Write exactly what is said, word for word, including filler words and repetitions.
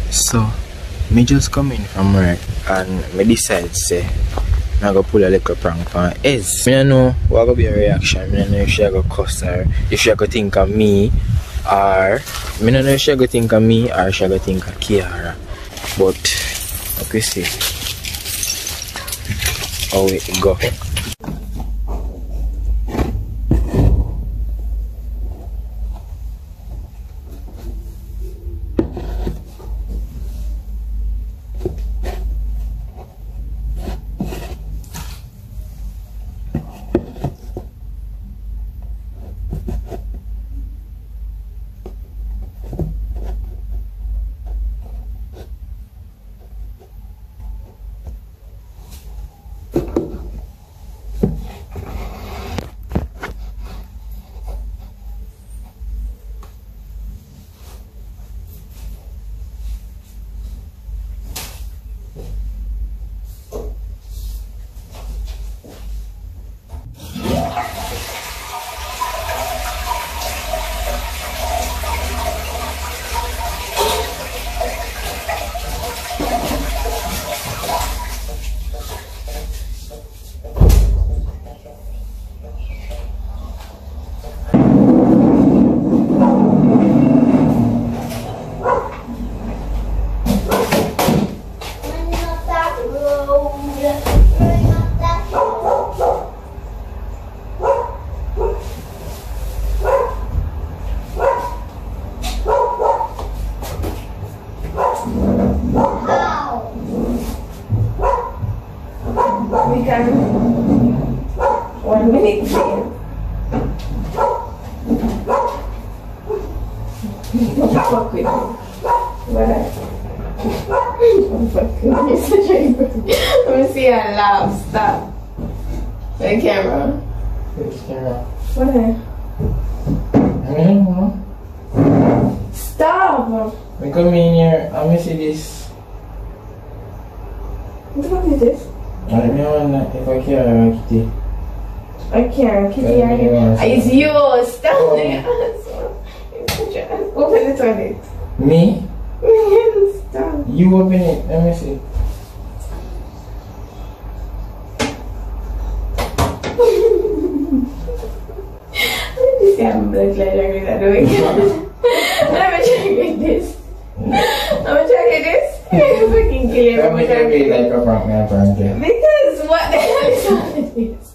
So, me just come in from work and me decide say I'm gonna pull a little prank on Ez. I don't know what gonna be a reaction. I don't know if she gonna cuss her, if she gonna think of me, or I don't know if she gonna think of me or she gonna think of Kiara. But okay, see how it go. We can one minute please. Don't fuck with me. But I don't fuck with me. You're such a good. Let me see her laugh. Stop. The camera. Which camera? What the? I don't know. Stop! We come in here and we see this. What the fuck is this? I don't know if I care or Kitty. I can't. Kitty, I can't. It's yours. Stop it. Open the toilet. Me? Stop. You open it. Let me see. Let me see how much later is that doing. Let me check with this. Let me check with this. Fucking kill you. Let me check it like a prank, not a prank. Because what the hell is all of this?